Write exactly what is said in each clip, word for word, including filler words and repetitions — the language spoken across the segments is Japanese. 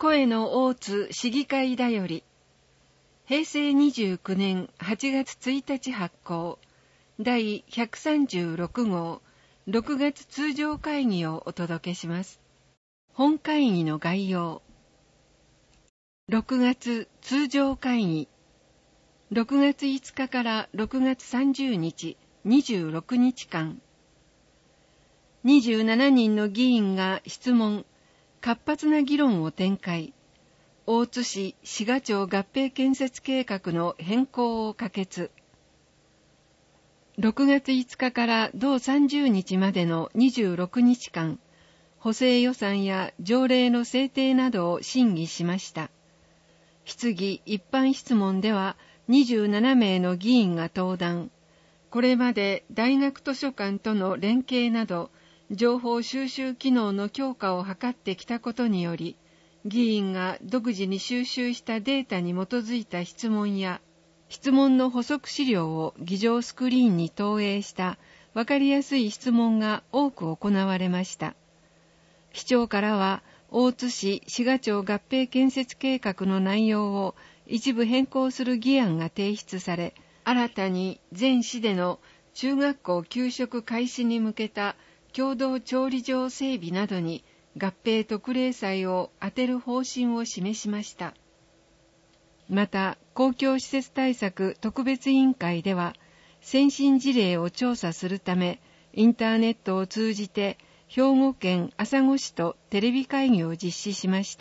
声の大津市議会だより、平成にじゅうきゅうねんはちがつついたち発行、だいひゃくさんじゅうろくごう、ろくがつ通常会議をお届けします。本会議の概要。ろくがつ通常会議。ろくがついつかからろくがつさんじゅうにち、にじゅうろくにちかん。にじゅうななにんの議員が質問、活発な議論を展開。大津市滋賀町合併建設計画の変更を可決。ろくがついつかから同さんじゅうにちまでのにじゅうろくにちかん、補正予算や条例の制定などを審議しました。質疑一般質問ではにじゅうななめいの議員が登壇。これまで大学図書館との連携など、情報収集機能の強化を図ってきたことにより、議員が独自に収集したデータに基づいた質問や、質問の補足資料を議場スクリーンに投影した分かりやすい質問が多く行われました。市長からは、大津市滋賀町合併建設計画の内容を一部変更する議案が提出され、新たに全市での中学校給食開始に向けた共同調理場整備などに合併特例債を充てる方針を示しました。また、公共施設対策特別委員会では、先進事例を調査するため、インターネットを通じて、兵庫県朝来市とテレビ会議を実施しました。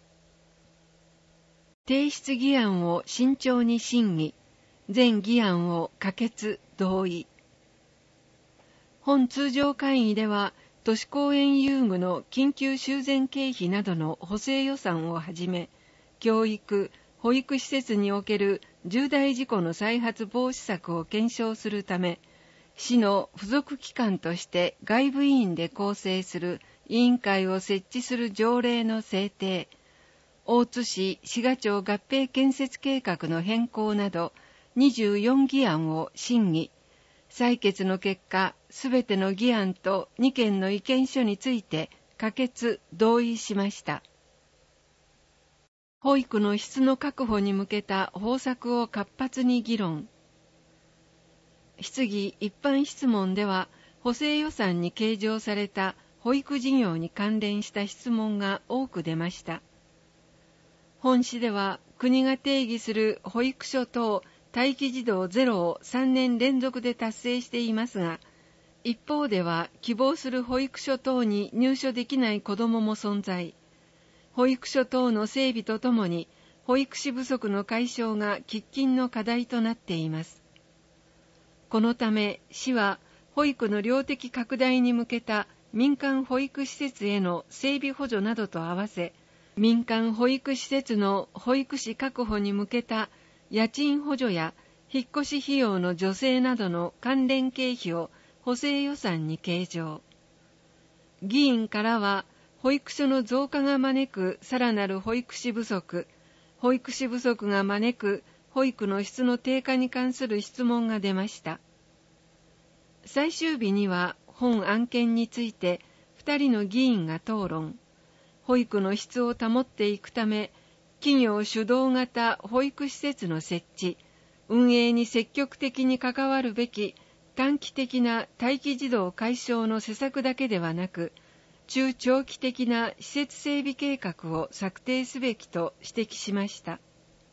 提出議案を慎重に審議、全議案を可決・同意。本通常会議では、都市公園遊具の緊急修繕経費などの補正予算をはじめ、教育・保育施設における重大事故の再発防止策を検証するため、市の付属機関として外部委員で構成する委員会を設置する条例の制定、大津市滋賀町合併建設計画の変更などにじゅうよんぎあんを審議、採決の結果、すべての議案とにけんの意見書について可決・同意しました。保育の質の確保に向けた方策を活発に議論。質疑一般質問では、補正予算に計上された保育事業に関連した質問が多く出ました。本市では、国が定義する保育所等待機児童ゼロをさんねんれんぞくで達成していますが、一方では希望する保育所等に入所できない子どもも存在。保育所等の整備とともに、保育士不足の解消が喫緊の課題となっています。このため、市は保育の量的拡大に向けた民間保育施設への整備補助などと合わせ、民間保育施設の保育士確保に向けた家賃補助や引っ越し費用の助成などの関連経費を補正予算に計上。議員からは、保育所の増加が招くさらなる保育士不足、保育士不足が招く保育の質の低下に関する質問が出ました。最終日には本案件についてふたりの議員が討論。保育の質を保っていくため、企業主導型保育施設の設置、運営に積極的に関わるべき短期的な待機児童解消の施策だけではなく、中長期的な施設整備計画を策定すべきと指摘しました。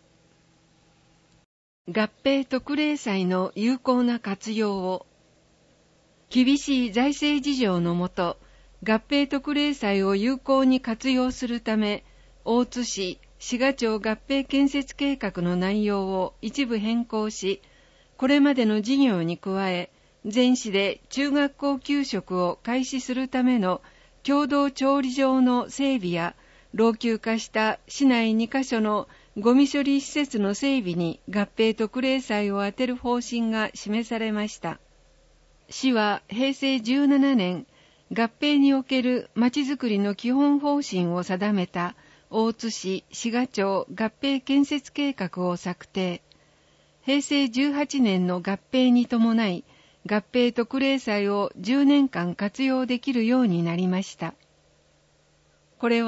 合併特例債の有効な活用を。厳しい財政事情のもと、合併特例債を有効に活用するため、大津市滋賀町合併建設計画の内容を一部変更し、これまでの事業に加え、全市で中学校給食を開始するための共同調理場の整備や、老朽化した市内にかしょのゴミ処理施設の整備に合併特例債を充てる方針が示されました。市はへいせいじゅうななねん、合併におけるまちづくりの基本方針を定めた大津市滋賀町合併建設計画を策定。へいせいじゅうはちねんの合併に伴い、合併特例債をじゅうねんかん活用できるようになりました。これは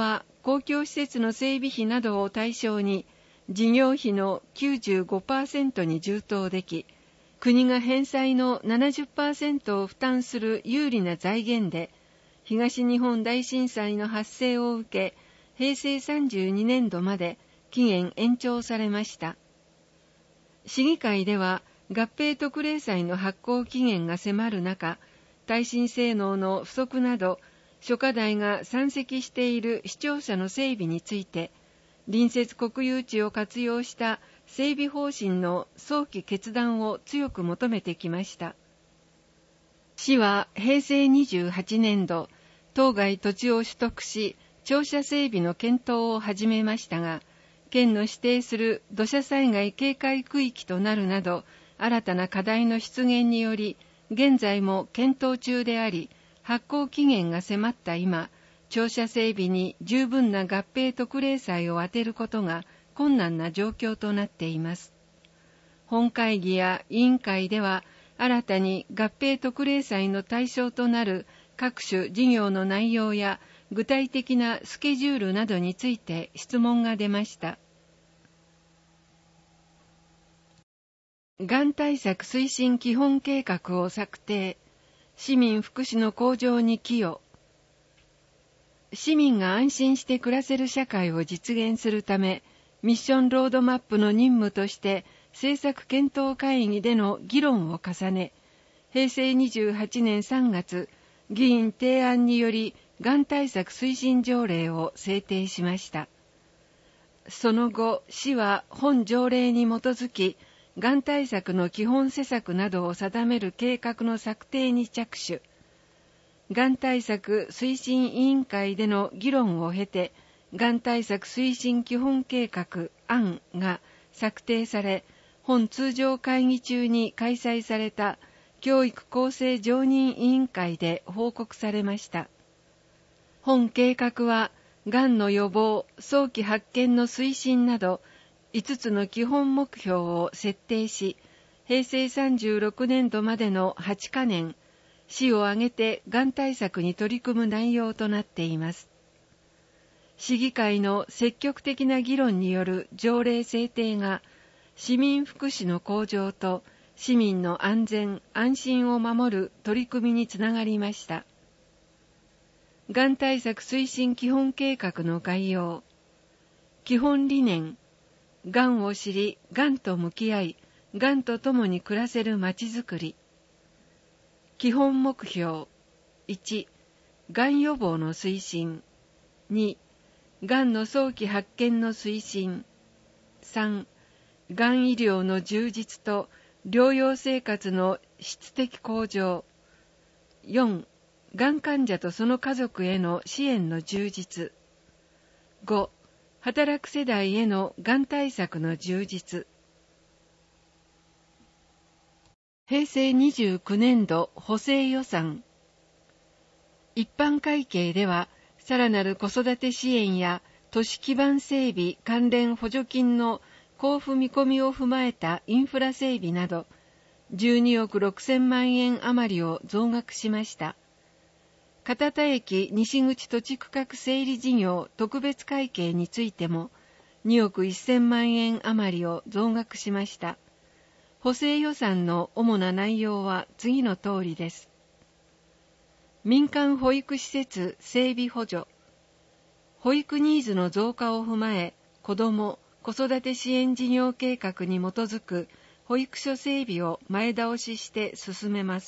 公共施設の整備費などを対象に事業費の きゅうじゅうごパーセント に充当でき、国が返済の ななじゅっパーセント を負担する有利な財源で、東日本大震災の発生を受け、へいせいさんじゅうにねんどまで期限延長されました。市議会では合併特例債の発行期限が迫る中、耐震性能の不足など諸課題が山積している市庁舎の整備について、隣接国有地を活用した整備方針の早期決断を強く求めてきました。市はへいせいにじゅうはちねんど、当該土地を取得し、庁舎整備の検討を始めましたが、県の指定する土砂災害警戒区域となるなど、新たな課題の出現により、現在も検討中であり、発行期限が迫った今、庁舎整備に十分な合併特例債を充てることが困難な状況となっています。本会議や委員会では、新たに合併特例債の対象となる各種事業の内容や具体的なスケジュールなどについて質問が出ました。がん対策推進基本計画を策定、市民福祉の向上に寄与。市民が安心して暮らせる社会を実現するため、ミッションロードマップの任務として政策検討会議での議論を重ね、へいせいにじゅうはちねんさんがつ、議員提案によりがん対策推進条例を制定しました。その後、市は本条例に基づき、がん対策の基本施策などを定める計画の策定に着手。がん対策推進委員会での議論を経て、がん対策推進基本計画案が策定され、本通常会議中に開催された教育厚生常任委員会で報告されました。本計画は、がんの予防、早期発見の推進など、いつつの基本目標を設定し、へいせいさんじゅうろくねんどまでのはちかねん、市を挙げてがん対策に取り組む内容となっています。市議会の積極的な議論による条例制定が、市民福祉の向上と市民の安全・安心を守る取り組みにつながりました。がん対策推進基本計画の概要。基本理念。がんを知り、がんと向き合い、がんと共に暮らせるまちづくり。基本目標。いち、がん予防の推進。に、がんの早期発見の推進。さん、がん医療の充実と療養生活の質的向上。よん、がん患者とその家族への支援の充実。ご、働く世代へのがん対策の充実。へいせいにじゅうきゅうねんど補正予算。一般会計では、さらなる子育て支援や都市基盤整備関連補助金の交付見込みを踏まえたインフラ整備など、じゅうにおくろくせんまんえん余りを増額しました。片田駅西口土地区画整理事業特別会計についても、におくせんまんえん余りを増額しました。補正予算の主な内容は次の通りです。民間保育施設整備補助。保育ニーズの増加を踏まえ、子ども・子育て支援事業計画に基づく保育所整備を前倒しして進めます。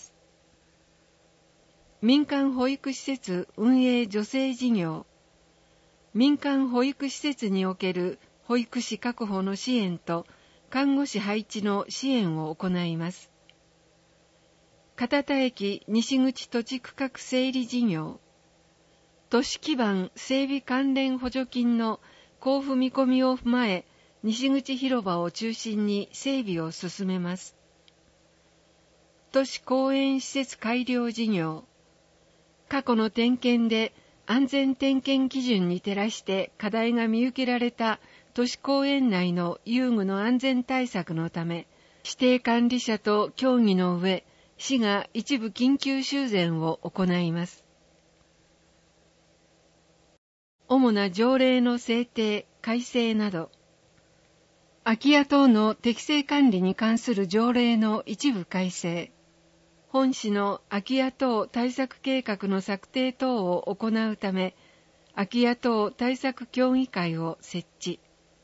民間保育施設運営助成事業。民間保育施設における保育士確保の支援と看護師配置の支援を行います。片田駅西口土地区画整理事業。都市基盤整備関連補助金の交付見込みを踏まえ、西口広場を中心に整備を進めます。都市公園施設改良事業。過去の点検で安全点検基準に照らして課題が見受けられた都市公園内の遊具の安全対策のため、指定管理者と協議の上、市が一部緊急修繕を行います。 主な条例の制定、改正など、空き家等の適正管理に関する条例の一部改正、本市の空き家等対策計画の策定等を行うため、空き家等対策協議会を設置。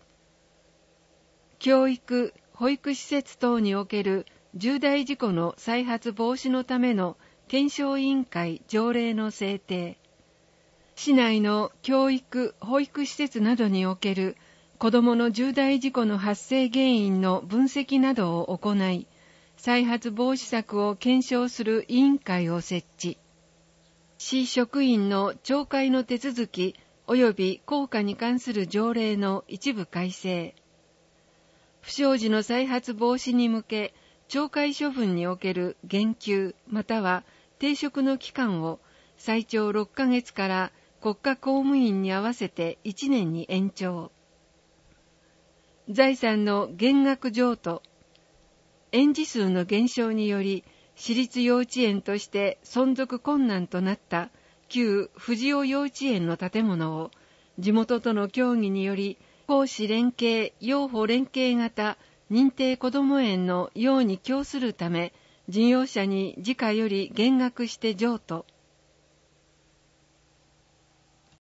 教育・保育施設等における重大事故の再発防止のための検証委員会条例の制定。市内の教育・保育施設などにおける子どもの重大事故の発生原因の分析などを行い、再発防止策を検証する委員会を設置。市職員の懲戒の手続き及び効果に関する条例の一部改正。不祥事の再発防止に向け、懲戒処分における減給または停職の期間を最長ろっかげつから国家公務員に合わせていちねんに延長。財産の減額譲渡。園児数の減少により、私立幼稚園として存続困難となった旧藤尾幼稚園の建物を、地元との協議により、公私連携、幼保連携型認定こども園の用に供するため、事業者に時価より減額して譲渡。